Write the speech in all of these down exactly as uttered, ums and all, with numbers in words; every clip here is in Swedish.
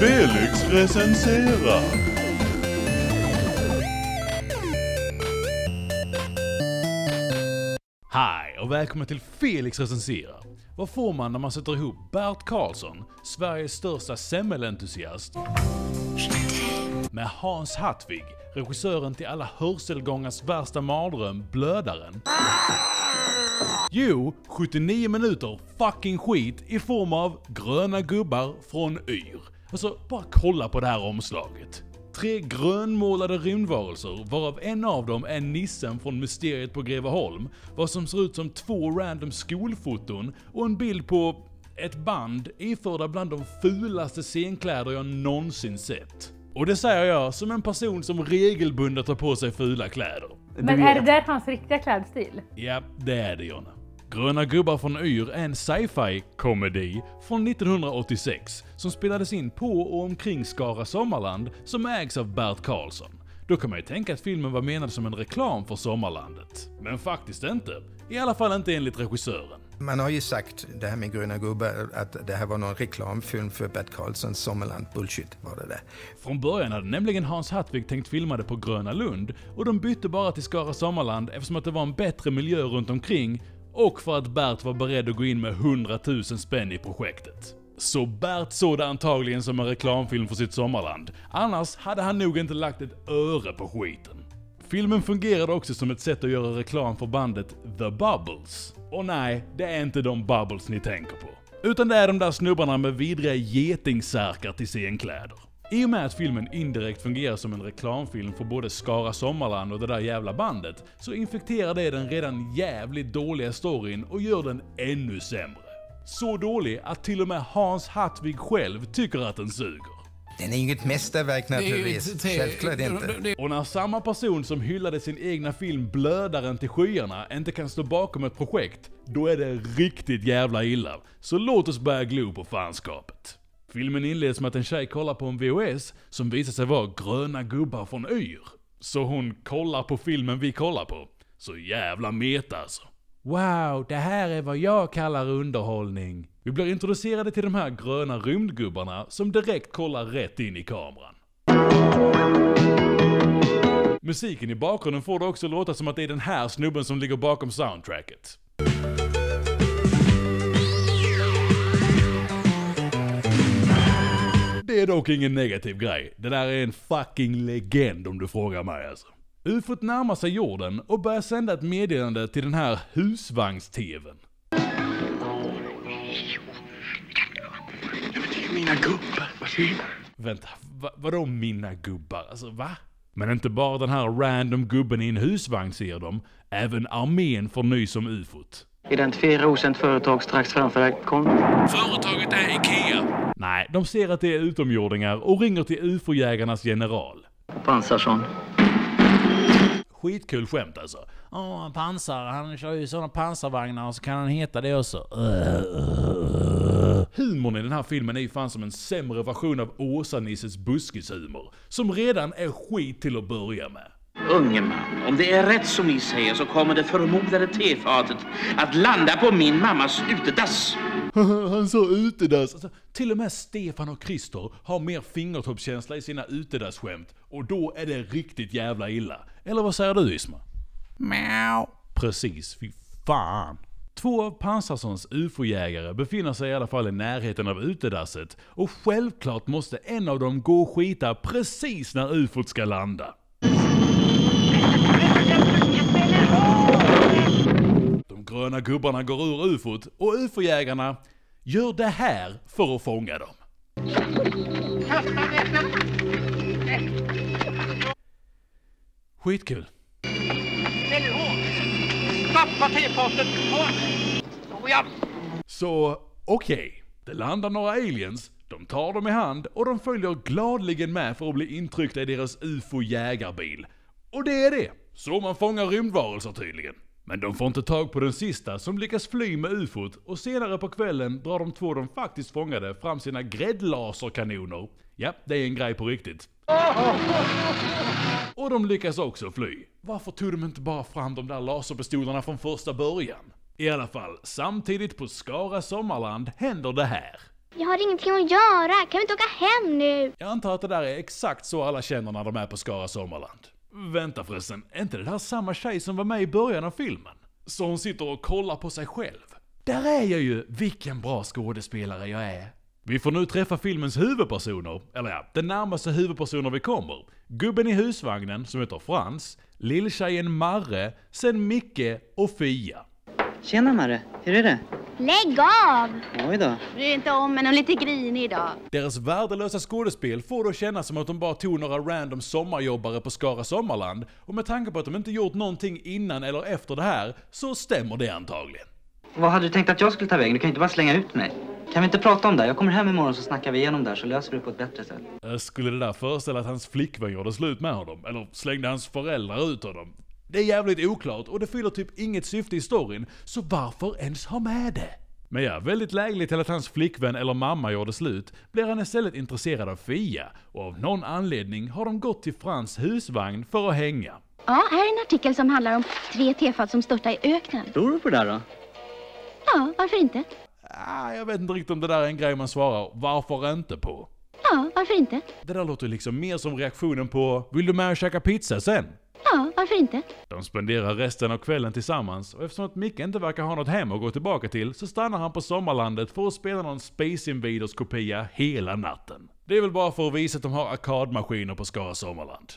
Felix recenserar. Hej och välkommen till Felix recenserar. Vad får man när man sätter ihop Bert Karlsson, Sveriges största semmelentusiast, med Hans Hartvig, regissören till alla hörselgångars värsta mardröm, Blödaren? Jo, sjuttionio minuter fucking skit i form av gröna gubbar från Yr. Alltså, bara kolla på det här omslaget. Tre grönmålade rymdvarelser, varav en av dem är nissen från Mysteriet på Greveholm, vad som ser ut som två random skolfoton och en bild på ett band iförda bland de fulaste scenkläder jag någonsin sett. Och det säger jag som en person som regelbundet tar på sig fula kläder. Men är det där hans riktiga klädstil? Ja, det är det, Jonna. Gröna gubbar från Yr är en sci-fi-komedi från nittonhundraåttiosex som spelades in på och omkring Skara Sommarland som ägs av Bert Karlsson. Då kan man ju tänka att filmen var menad som en reklam för Sommarlandet. Men faktiskt inte. I alla fall inte enligt regissören. Man har ju sagt, det här med gröna gubbar, att det här var någon reklamfilm för Bert Karlssons Sommarland. Bullshit var det där. Från början hade nämligen Hans Hartvig tänkt filma det på Gröna Lund och de bytte bara till Skara Sommarland eftersom att det var en bättre miljö runt omkring och för att Bert var beredd att gå in med hundratusen spänn i projektet. Så Bert såg det antagligen som en reklamfilm för sitt Sommarland. Annars hade han nog inte lagt ett öre på skiten. Filmen fungerade också som ett sätt att göra reklam för bandet The Bubbles. Och nej, det är inte de Bubbles ni tänker på. Utan det är de där snubbarna med vidriga getingsärkar till scenkläder. I och med att filmen indirekt fungerar som en reklamfilm för både Skara Sommarland och det där jävla bandet, så infekterar det den redan jävligt dåliga storyn och gör den ännu sämre. Så dålig att till och med Hans Hartvig själv tycker att den suger. Den är ju inget mästerverk naturligtvis, självklart inte. Och när samma person som hyllade sin egna film Blödaren till skyarna inte kan stå bakom ett projekt, då är det riktigt jävla illa. Så låt oss börja glo på fanskapet. Filmen inleds med att en tjej kollar på en V H S som visar sig vara gröna gubbar från Yr. Så hon kollar på filmen vi kollar på. Så jävla meta alltså. Wow, det här är vad jag kallar underhållning. Vi blir introducerade till de här gröna rymdgubbarna som direkt kollar rätt in i kameran. Musiken i bakgrunden får det också låta som att det är den här snubben som ligger bakom soundtracket. Det är dock ingen negativ grej. Det där är en fucking legend om du frågar mig alltså. U F O t närmar sig jorden och börjar sända ett meddelande till den här husvagns-tvn. Mina gubbar, vad fint. Vänta, va, vadå mina gubbar? Alltså va? Men inte bara den här random gubben i en husvagn ser de, även armén får nys om U F O t. Identifiera okänt företag strax framför dig. Kom. Företaget är Ikea. Nej, de ser att det är utomjordingar och ringer till U F O-jägarnas general. Pansarsson. Skitkul skämt alltså. Åh, oh, pansar. Han kör ju sådana pansarvagnar och så kan han heta det också. Humorn i den här filmen är ju fan som en sämre version av Åsa-Nisses buskishumor, som redan är skit till att börja med. Unge man, om det är rätt som ni säger så kommer det förmodade tefatet att landa på min mammas utedass. Han sa utedass. Alltså, till och med Stefan och Christer har mer fingertoppskänsla i sina utedassskämt. Och då är det riktigt jävla illa. Eller vad säger du, Isma? Miau. Precis, fy fan. Två av Pansarssons U F O-jägare befinner sig i alla fall i närheten av utedasset. Och självklart måste en av dem gå och skita precis när U F O t ska landa. De gröna gubbarna går ur U F O t och U F O-jägarna gör det här för att fånga dem. Skitkul. Så okej, okay. Det landar några aliens, de tar dem i hand och de följer gladligen med för att bli intryckta i deras U F O-jägarbil. Och det är det. Så man fångar rymdvarelser tydligen. Men de får inte tag på den sista som lyckas fly med U F O t och senare på kvällen drar de två de faktiskt fångade fram sina gräddlaserkanoner. Ja, det är en grej på riktigt. Och de lyckas också fly. Varför tog de inte bara fram de där laserpistolerna från första början? I alla fall, samtidigt på Skara Sommarland händer det här. Jag har ingenting att göra. Kan vi inte åka hem nu? Jag antar att det där är exakt så alla känner när de är på Skara Sommarland. Vänta förresten, är inte det där samma tjej som var med i början av filmen? Så hon sitter och kollar på sig själv. Där är jag ju, vilken bra skådespelare jag är. Vi får nu träffa filmens huvudpersoner, eller ja, den närmaste huvudpersoner vi kommer. Gubben i husvagnen som heter Frans, lilltjejen Marre, sen Micke och Fia. Tjena Marre, hur är det? Lägg av! Oj då. Bryr inte om men hon är lite grinig idag. Deras värdelösa skådespel får då kännas som att de bara tog några random sommarjobbare på Skara Sommarland, och med tanke på att de inte gjort någonting innan eller efter det här så stämmer det antagligen. Vad hade du tänkt att jag skulle ta vägen? Du kan inte bara slänga ut mig. Kan vi inte prata om det? Jag kommer hem imorgon så snackar vi igenom där så löser vi det på ett bättre sätt. Skulle det där föreställa att hans flickvän gjorde slut med honom? Eller slängde hans föräldrar ut honom? Det är jävligt oklart och det fyller typ inget syfte i storyn, så varför ens ha med det? Men ja, väldigt lägligt till att hans flickvän eller mamma gjorde slut blir han istället intresserad av Fia, och av någon anledning har de gått till Frans husvagn för att hänga. Ja, här är en artikel som handlar om tre tefat som störtar i öknen. Tror du på det där då? Ja, varför inte? Ah, jag vet inte riktigt om det där är en grej man svarar varför inte på. Ja, varför inte? Det där låter liksom mer som reaktionen på vill du med och käka pizza sen? Ja, varför inte? De spenderar resten av kvällen tillsammans, och eftersom att Micke inte verkar ha något hem att gå tillbaka till så stannar han på sommarlandet för att spela någon Space Invaders kopia hela natten. Det är väl bara för att visa att de har arkadmaskiner på Skara Sommarland.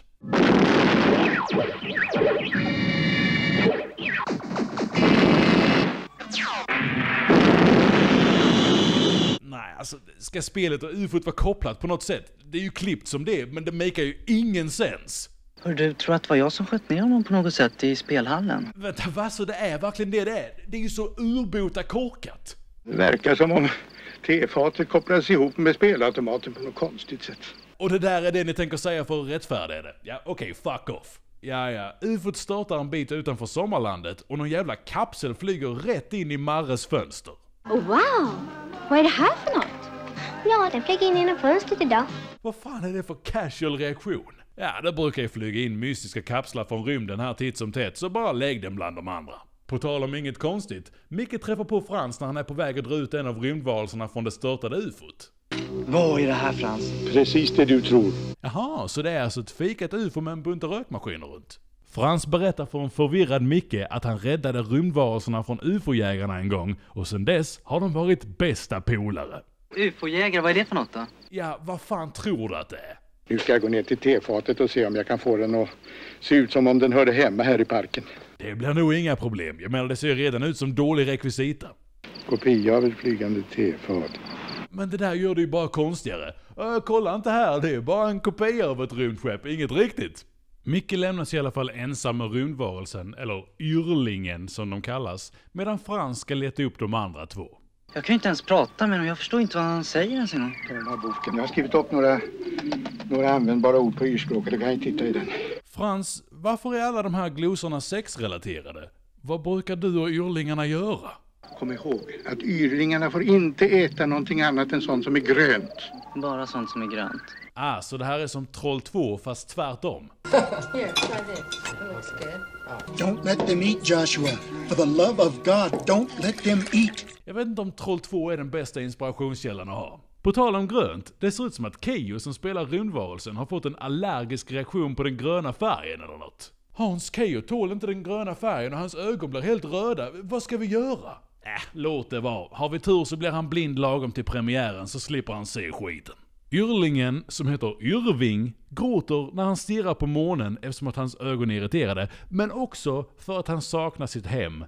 Nej, alltså ska spelet och U F O vara kopplat på något sätt? Det är ju klippt som det, men det makar ju ingen sens. Hör du, tror att det var jag som sköt ner honom på något sätt i spelhallen? Vänta, vad så det är verkligen det det är? Det är ju så urbota korkat. Det verkar som om tefatet kopplas ihop med spelautomaten på något konstigt sätt. Och det där är det ni tänker säga för att rättfärdiga det? Ja, okej, okay, fuck off. Ja, ja, U F O startar en bit utanför sommarlandet och någon jävla kapsel flyger rätt in i Marres fönster. Oh, wow! Vad är det här för något? Ja, den flög in genom fönstret idag. Vad fan är det för casual reaktion? Ja, det brukar ju flyga in mystiska kapslar från rymden här titt som tätt, så bara lägg den bland de andra. På tal om inget konstigt, Micke träffar på Frans när han är på väg att dra ut en av rymdvarelserna från det störtade U F O t. Vad är det här, Frans? Precis det du tror. Jaha, så det är alltså ett fikat U F O med en bunt rökmaskiner runt. Frans berättar för en förvirrad Micke att han räddade rymdvarelserna från U F O-jägarna en gång, och sedan dess har de varit bästa polare. U F O-jägare, vad är det för något då? Ja, vad fan tror du att det är? Nu ska jag gå ner till tefatet och se om jag kan få den att se ut som om den hörde hemma här i parken. Det blir nog inga problem. Jag menar, det ser redan ut som dålig rekvisita. Kopia av ett flygande tefat. Men det där gör det ju bara konstigare. Äh, kolla inte här, det är bara en kopia av ett rymdskepp, inget riktigt. Micke lämnas i alla fall ensam med rymdvarelsen, eller yrlingen som de kallas, medan Frans ska leta upp de andra två. Jag kan ju inte ens prata med honom, jag förstår inte vad han säger ens en gång. Ta den här boken, jag har skrivit upp några, några användbara ord på yrspråket, du kan ju titta i den. Frans, varför är alla de här glosorna sexrelaterade? Vad brukar du och yrlingarna göra? Kom ihåg att yrlingarna får inte äta någonting annat än sånt som är grönt. Bara sånt som är grönt. Ah, så det här är som Troll två fast tvärtom. Here, try this. It looks good. Don't let them eat, Joshua. For the love of God, don't let them eat. Jag vet inte om Troll två är den bästa inspirationskällan att ha. På tal om grönt, det ser ut som att Keyyo som spelar rymdvarelsen har fått en allergisk reaktion på den gröna färgen eller något. Hans Keyyo tål inte den gröna färgen och hans ögon blir helt röda. Vad ska vi göra? Äh, låt det vara. Har vi tur så blir han blind lagom till premiären så slipper han se skiten. Yrlingen, som heter Yrving, gråter när han stirrar på månen eftersom att hans ögon är irriterade, men också för att han saknar sitt hem.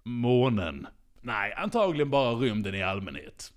Månen. Nej, antagligen bara rymden i allmänhet.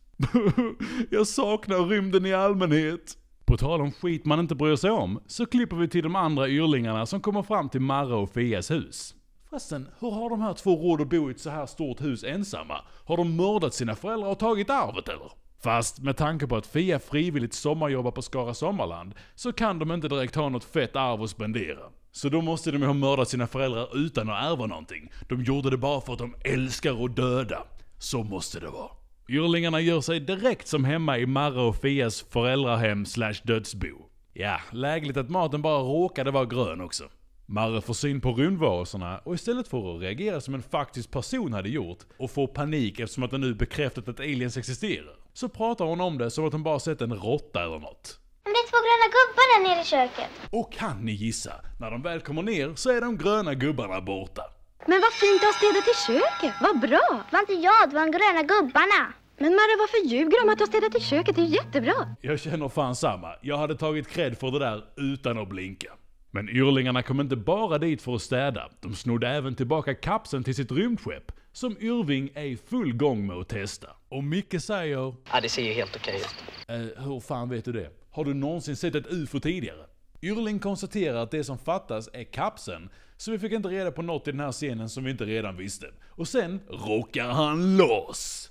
Jag saknar rymden i allmänhet. På tal om skit man inte bryr sig om, så klipper vi till de andra yrlingarna som kommer fram till Marre och Fias hus. Förresten, hur har de här två råd att bo i ett så här stort hus ensamma? Har de mördat sina föräldrar och tagit arvet eller? Fast med tanke på att Fia frivilligt sommarjobbar på Skara Sommarland så kan de inte direkt ha något fett arv att spendera. Så då måste de ha mördat sina föräldrar utan att ärva någonting. De gjorde det bara för att de älskar att döda. Så måste det vara. Yrlingarna gör sig direkt som hemma i Marre och Fias föräldrahem slash dödsbo. Ja, lägligt att maten bara råkade vara grön också. Marre får syn på rymdvarelserna och istället för att reagera som en faktisk person hade gjort och får panik eftersom att den nu bekräftat att aliens existerar, så pratar hon om det som att hon bara sett en råtta eller något. Men det är två gröna gubbar där nere i köket. Och kan ni gissa, när de väl kommer ner så är de gröna gubbarna borta. Men vad fint att ha städat i köket, vad bra. Det var inte jag, det var de gröna gubbarna. Men Marre, varför ljuger de att du har städat i köket? Det är jättebra. Jag känner fan samma, jag hade tagit cred för det där utan att blinka. Men yrlingarna kom inte bara dit för att städa, de snodde även tillbaka kapseln till sitt rymdskepp, som Irving är i full gång med att testa. Och Micke säger... Ja, det ser ju helt okej ut. Eh, hur fan vet du det? Har du någonsin sett ett U F O tidigare? Yrling konstaterar att det som fattas är kapseln, så vi fick inte reda på något i den här scenen som vi inte redan visste. Och sen rockar han loss!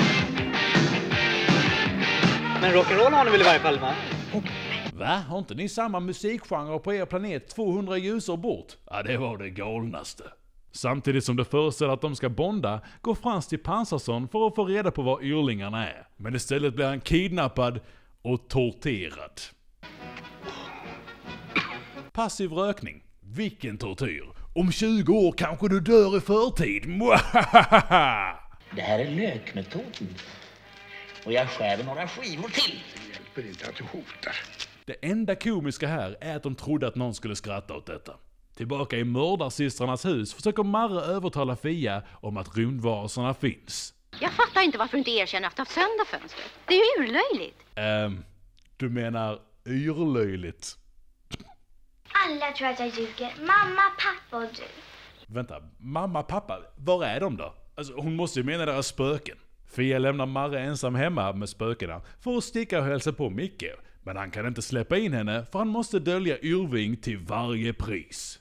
Men rock'n'roll har ni väl i varje fall, va? Va? Har inte ni samma musikgenre på er planet tvåhundra ljusår bort? Ja, det var det galnaste. Samtidigt som det föreställer att de ska bonda, går Frans till Pansarsson för att få reda på var yrlingarna är. Men istället blir han kidnappad och torterad. Passiv rökning. Vilken tortyr. Om tjugo år kanske du dör i förtid. Det här är lökmetoden. Och jag skär några skivor till. Det hjälper inte att du hotar. Det enda komiska här är att de trodde att någon skulle skratta åt detta. Tillbaka i mördarsystrarnas hus försöker Marre övertala Fia om att rymdvarelserna finns. Jag fattar inte varför du inte erkänner att du haft sönder fönstret. Det är ju urlöjligt. Ehm, um, du menar yrlöjligt? Alla tror att jag ljuger. Mamma, pappa och du. Vänta, mamma, pappa, var är de då? Alltså, hon måste ju mena deras spöken. Fia lämnar Marre ensam hemma med spökena för att sticka och hälsa på Micke. Men han kan inte släppa in henne för han måste dölja Irving till varje pris.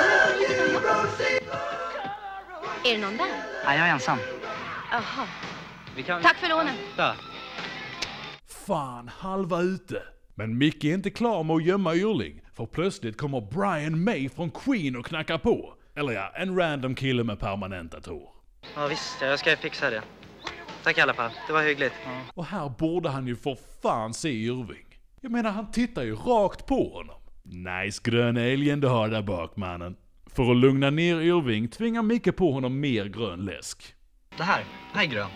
Är det någon där? Nej, jag är ensam. Jaha. Vi kan... Tack för lånen. Ja. Fan, halva ute. Men Micke är inte klar med att gömma Yrling. För plötsligt kommer Brian May från Queen och knackar på. Eller ja, en random kille med permanenta tår. Ja visst, jag ska fixa det. Tack i alla fall, det var hyggligt. Ja. Och här borde han ju för fan se Irving. Jag menar, han tittar ju rakt på honom. Nice grön alien du har där bak, mannen. För att lugna ner Irving tvingar Micke på honom mer grön läsk. Det här, det här är grön.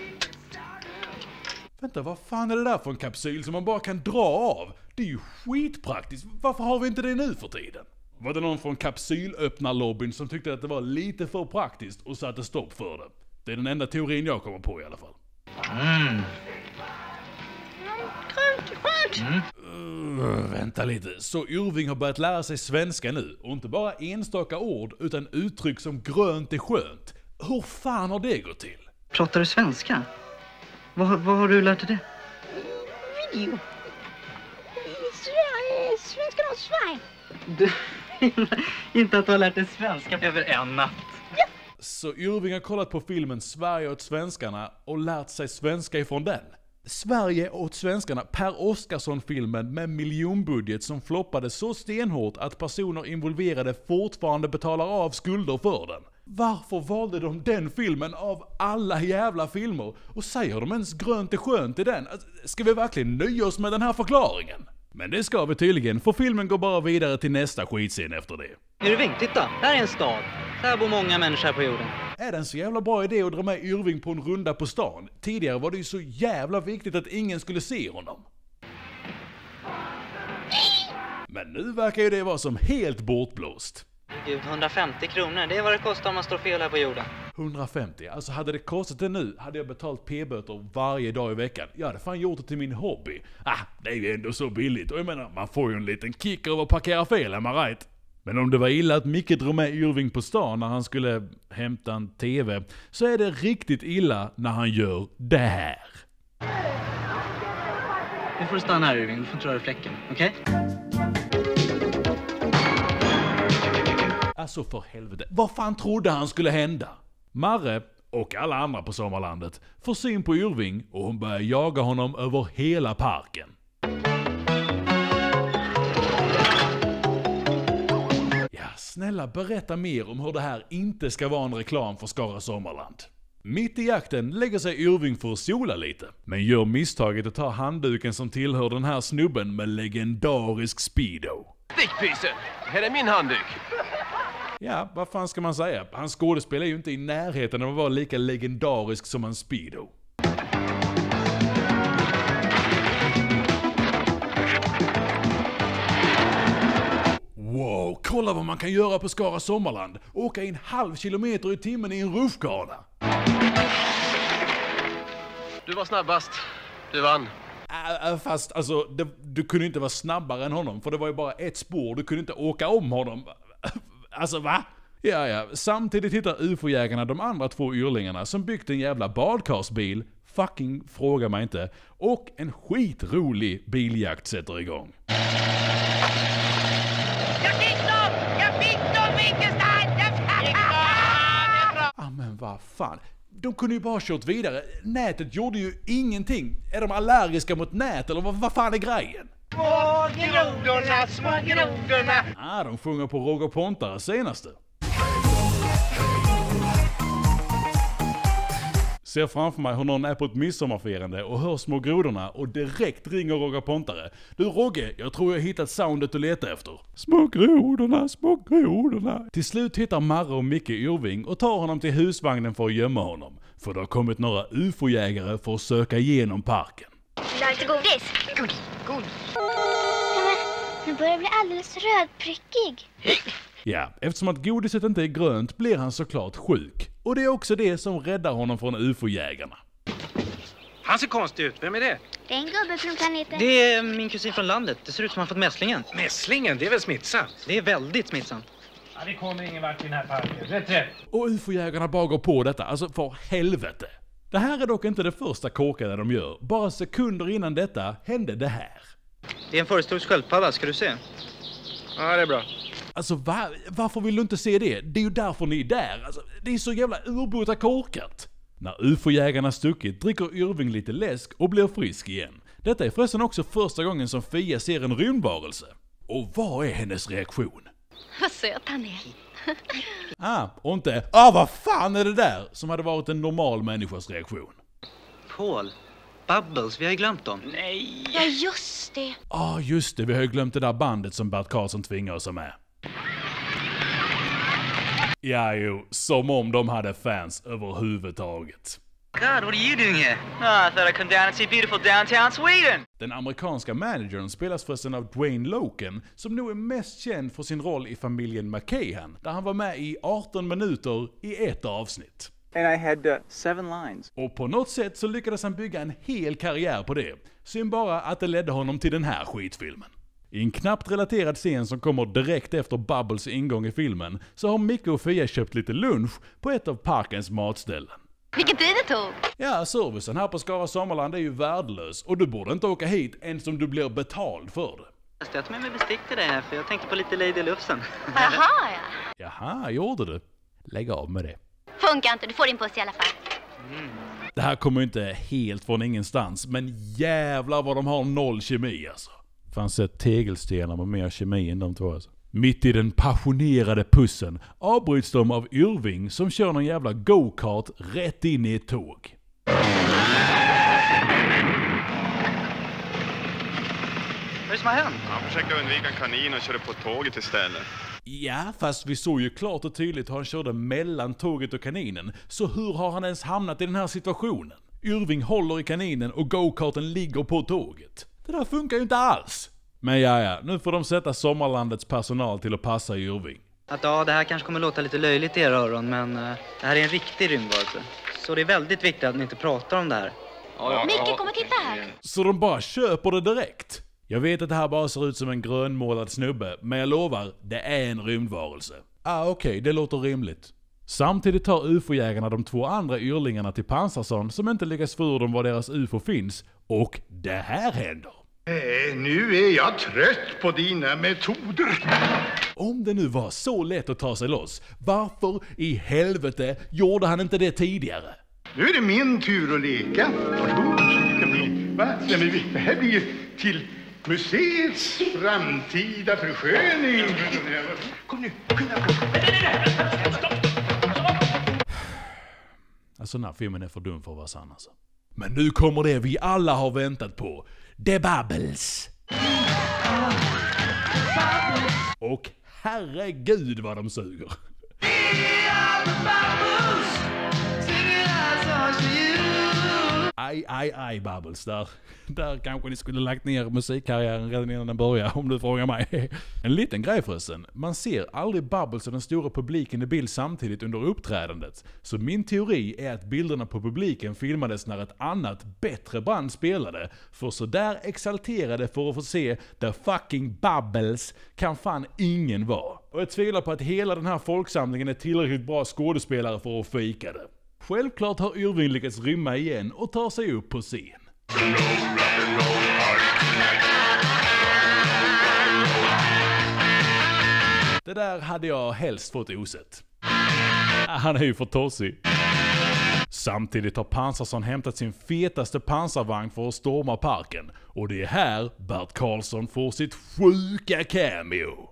Vänta, vad fan är det där för en kapsyl som man bara kan dra av? Det är ju skitpraktiskt. Varför har vi inte det nu för tiden? Var det någon från kapsylöppnarlobbyn som tyckte att det var lite för praktiskt och satte stopp för det? Det är den enda teorin jag kommer på i alla fall. Mm. Mm. Uh, vänta lite. Så Irving har börjat lära sig svenska nu. Och inte bara enstaka ord utan uttryck som grönt är skönt. Hur fan har det gått till? Pratar du svenska? Vad, vad har du lärt dig det? Video. Svenska och svär. Du, inte att du har lärt dig svenska över en natt. Så Irving har kollat på filmen Sverige åt svenskarna och lärt sig svenska ifrån den. Sverige åt svenskarna, Per Oscarsson-filmen med miljonbudget som floppade så stenhårt att personer involverade fortfarande betalar av skulder för den. Varför valde de den filmen av alla jävla filmer? Och säger de ens grönt är skönt i den? Ska vi verkligen nöja oss med den här förklaringen? Men det ska vi tydligen, för filmen går bara vidare till nästa skitscen efter det. Irving, titta! Här är en stad. Här bor många människor på jorden. Är det en så jävla bra idé att dra med Irving på en runda på stan? Tidigare var det ju så jävla viktigt att ingen skulle se honom. Men nu verkar ju det vara som helt bortblåst. Gud, hundrafemtio kronor, det är vad det kostar om man står fel här på jorden. hundrafemtio, alltså hade det kostat det nu hade jag betalt p-böter varje dag i veckan. Jag hade fan gjort det till min hobby. Ah, det är ju ändå så billigt och jag menar, man får ju en liten kick av att parkera fel, am I right? Men om det var illa att Micke drog med Irving på stan när han skulle hämta en tv, så är det riktigt illa när han gör det här. Nu får du stanna här, Irving, du får inte röra fläcken, okej? Okay? Alltså för helvete, vad fan trodde han skulle hända? Marre, och alla andra på Sommarlandet, får syn på Irving och hon börjar jaga honom över hela parken. Ja, snälla berätta mer om hur det här inte ska vara en reklam för Skara Sommarland. Mitt i jakten lägger sig Irving för att sola lite, men gör misstaget att ta handduken som tillhör den här snubben med legendarisk speedo. Stickpysen, här är min handduk. Ja, vad fan ska man säga? Hans skådespel är ju inte i närheten av att vara lika legendarisk som en Speedo. Wow, kolla vad man kan göra på Skara Sommarland. Åka en halv kilometer i timmen i en rutschkana. Du var snabbast. Du vann. Äh, fast alltså, det, du kunde inte vara snabbare än honom, för det var ju bara ett spår. Du kunde inte åka om honom. Alltså, va? Ja, ja. Samtidigt hittar U F O-jägarna de andra två yrlingarna som byggt en jävla badkarsbil. Fucking fråga mig inte. Och en skitrolig biljakt sätter igång. Jag fick dem! Jag fick dem, Wittgenstein! Ja, men vad fan. De kunde ju bara kört vidare. Nätet gjorde ju ingenting. Är de allergiska mot nät eller vad, vad fan är grejen? Små grodorna, små grodorna! Ah, de sjunger på Roger Pontare senaste. Ser framför mig hur någon är på ett midsommarfirande och hör Små grodorna och direkt ringer Roger Pontare. Du Rogge, jag tror jag hittat soundet du letar efter. Små grodorna, små grodorna. Till slut hittar Marre och Micke Yrving och tar honom till husvagnen för att gömma honom. För det har kommit några U F O-jägare för att söka igenom parken. Vill du ha lite godis? Godis, godis. Nu börjar jag bli alldeles rödprickig. Ja, eftersom att godiset inte är grönt blir han såklart sjuk. Och det är också det som räddar honom från U F O-jägarna. Han ser konstig ut. Vem är det? Det är en gubbe från planeten. Det är min kusin från landet. Det ser ut som han fått mässlingen. Mässlingen? Det är väl smittsamt? Det är väldigt smittsamt. Ja, det kommer ingen vart i den här parken. Rätt, rätt. Och U F O-jägarna bara går på detta, alltså för helvete. Det här är dock inte det första korkade de gör. Bara sekunder innan detta hände det här. Det är en förestogs sköldpadda, ska du se? Ja, det är bra. Alltså va, varför vill du inte se det? Det är ju därför ni är där. Alltså, det är så jävla urbota korkat. När U F O-jägarna stuckit dricker Yrving lite läsk och blir frisk igen. Detta är förresten också första gången som Fia ser en rymdvarelse. Och vad är hennes reaktion? Vad söt han är. Ah, och inte ah vad fan är det där? Som hade varit en normal människas reaktion. Paul, Bubbles, vi har ju glömt dem. Nej. Ja, just det. Ah, just det, vi har ju glömt det där bandet som Bert Karlsson tvingar oss med. Ja, jo, som om de hade fans överhuvudtaget. God, what are you doing here? Ah, I thought I'd come down and see beautiful downtown Sweden. Den amerikanska managern spelas förresten av Dwayne Loken, som nog är mest känd för sin roll i familjen McCahan, där han var med i arton minuter i ett avsnitt. And I had uh, seven lines. Och på något sätt så lyckades han bygga en hel karriär på det. Synd bara att det ledde honom till den här skitfilmen. I en knappt relaterad scen som kommer direkt efter Bubbles ingång i filmen så har Micke och Fia köpt lite lunch på ett av parkens matställen. Vilken tid det tog! Ja, servicen här på Skara Sommarland är ju värdelös och du borde inte åka hit ens om du blir betald för det. Jag tog med mig bestick till det här för jag tänkte på lite Lady Lufsen. Jaha, ja. Jaha, gjorde du? Lägg av med det. Funkar inte, du får din puss i alla fall. Mm. Det här kommer inte helt från ingenstans, men jävlar vad de har noll kemi alltså. Fanns ett tegelstenar med mer kemi än de två alltså. Mitt i den passionerade pussen avbryts de av Yrving som kör någon jävla go-kart rätt in i ett tåg. Vad är det som har hänt? Han försökte undvika en kanin och körde på tåget istället. Ja, fast vi såg ju klart och tydligt hur han körde mellan tåget och kaninen. Så hur har han ens hamnat i den här situationen? Yrving håller i kaninen och go-karten ligger på tåget. Det där funkar ju inte alls. Men ja, ja, nu får de sätta Sommarlandets personal till att passa Yrving. Att ja, det här kanske kommer låta lite löjligt i era öron, men uh, det här är en riktig rymdvarelse. Så det är väldigt viktigt att ni inte pratar om det här. Ja, Micke, kom och titta här. Så de bara köper det direkt. Jag vet att det här bara ser ut som en grönmålad snubbe, men jag lovar, det är en rymdvarelse. Ah, okej, okay, det låter rimligt. Samtidigt tar U F O-jägarna de två andra yrlingarna till Pansarsson som inte lyckas för dem var deras U F O finns. Och det här händer. Äh, nu är jag trött på dina metoder. Om det nu var så lätt att ta sig loss, varför i helvete gjorde han inte det tidigare? Nu är det min tur att leka. Varsågod, det ska bli, va? Det här blir till museets framtida försköning. Kom nu, skynda på. Alltså den här filmen är för dum för att vara sann alltså. Men nu kommer det vi alla har väntat på. The Bubbles. Och herregud vad de suger. Aj, aj, aj, Bubbles. Där, där kanske ni skulle lagt ner musikkarriären redan innan den börjar, om du frågar mig. En liten grej förresten. Man ser aldrig Bubbles och den stora publiken i bild samtidigt under uppträdandet. Så min teori är att bilderna på publiken filmades när ett annat, bättre band spelade. För så där exalterade för att få se The fucking Bubbles kan fan ingen vara. Och jag tvivlar på att hela den här folksamlingen är tillräckligt bra skådespelare för att fejka det. Självklart har Yrving lyckats rymma igen och ta sig upp på scen. Det där hade jag helst fått osett. Han är ju för tossig. Samtidigt har Pansarsson hämtat sin fetaste pansarvagn för att storma parken. Och det är här Bert Karlsson får sitt sjuka cameo.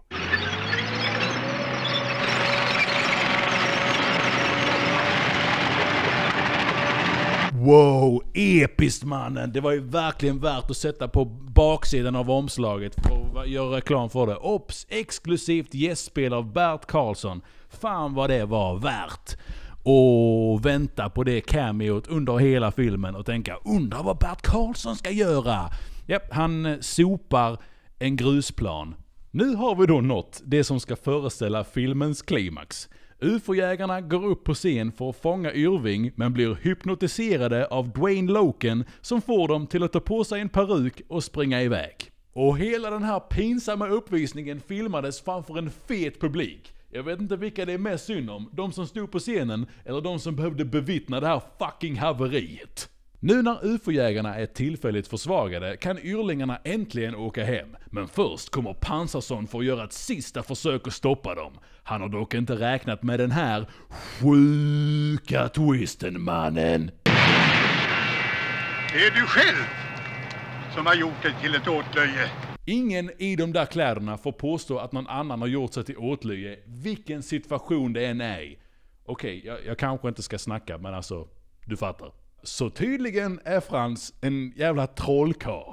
Wow, episkt mannen. Det var ju verkligen värt att sätta på baksidan av omslaget för att göra reklam för det. Ops, exklusivt gästspel av Bert Karlsson. Fan vad det var värt. Och vänta på det cameot under hela filmen och tänka, undra vad Bert Karlsson ska göra. Japp, han sopar en grusplan. Nu har vi då nått det som ska föreställa filmens klimax. U F O-jägarna går upp på scen för att fånga Yrving men blir hypnotiserade av Dwayne Loken som får dem till att ta på sig en peruk och springa iväg. Och hela den här pinsamma uppvisningen filmades framför en fet publik. Jag vet inte vilka det är mest synd om, de som stod på scenen eller de som behövde bevittna det här fucking haveriet. Nu när U F O-jägarna är tillfälligt försvagade kan yrlingarna äntligen åka hem. Men först kommer Pansarsson för att göra ett sista försök att stoppa dem. Han har dock inte räknat med den här sjuka twisten, mannen. Det är du själv som har gjort det till ett åtlöje. Ingen i de där kläderna får påstå att någon annan har gjort sig till åtlöje, vilken situation det än är i. Okej, jag, jag kanske inte ska snacka, men alltså, du fattar. Så tydligen är Frans en jävla trollkarl.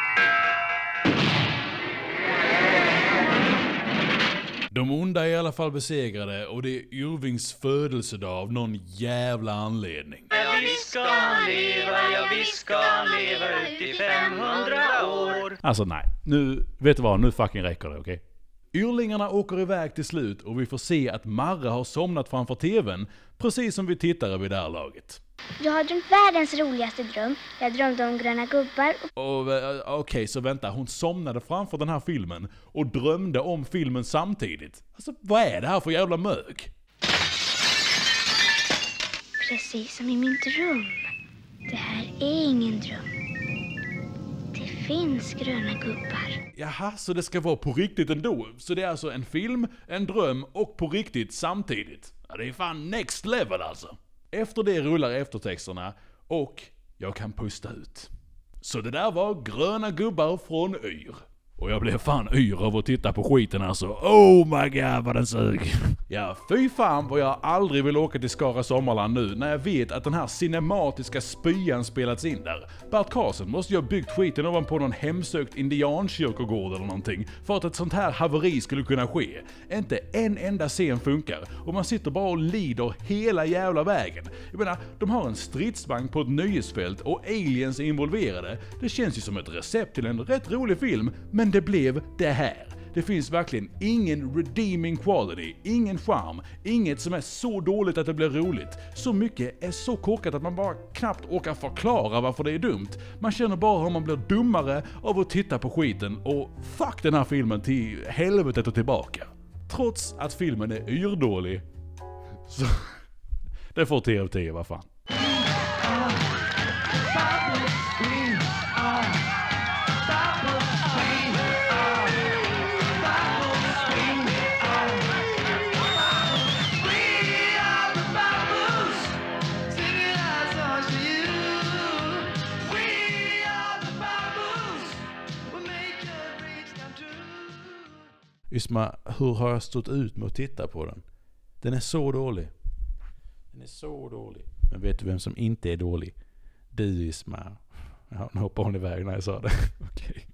De onda är i alla fall besegrade och det är Yrvings födelsedag av någon jävla anledning. Ja, vi ska leva, ja vi ska leva ut i femhundra år. Alltså nej, nu, vet du vad, nu fucking räcker det, okej? Okay? Yrlingarna åker iväg till slut och vi får se att Marre har somnat framför tvn, precis som vi tittare vid det här laget. Jag har drömt världens roligaste dröm. Jag drömde om gröna gubbar. Och okej, okay, så vänta, hon somnade framför den här filmen och drömde om filmen samtidigt. Alltså, vad är det här för jävla mög? Precis som i min dröm. Det här är ingen dröm. Det finns gröna gubbar. Jaha, så det ska vara på riktigt ändå. Så det är alltså en film, en dröm och på riktigt samtidigt. Ja, det är fan next level alltså. Efter det rullar eftertexterna och jag kan pusta ut. Så det där var gröna gubbar från Yr. Och jag blev fan yr av att titta på skiten alltså. Oh my god vad den sög. Ja, fy fan vad jag aldrig vill åka till Skara Sommarland nu när jag vet att den här cinematiska spyan spelats in där. Bert Karlsson måste ju ha byggt skiten ovanpå någon hemsökt indiankyrkogård eller någonting för att ett sånt här haveri skulle kunna ske. Inte en enda scen funkar och man sitter bara och lider hela jävla vägen. Jag menar, de har en stridsvagn på ett nöjesfält och aliens är involverade. Det känns ju som ett recept till en rätt rolig film, men det blev det här. Det finns verkligen ingen redeeming quality, ingen charm, inget som är så dåligt att det blir roligt. Så mycket är så korkat att man bara knappt orkar förklara varför det är dumt. Man känner bara hur man blir dummare av att titta på skiten och fuck den här filmen till helvetet och tillbaka. Trots att filmen är yrdålig. Så det får tio av tio, vad fan. Isma, hur har jag stått ut med att titta på den? Den är så dålig. Den är så dålig. Men vet du vem som inte är dålig? Du, Isma. Ja, nu hoppar hon iväg när jag sa det. Okej.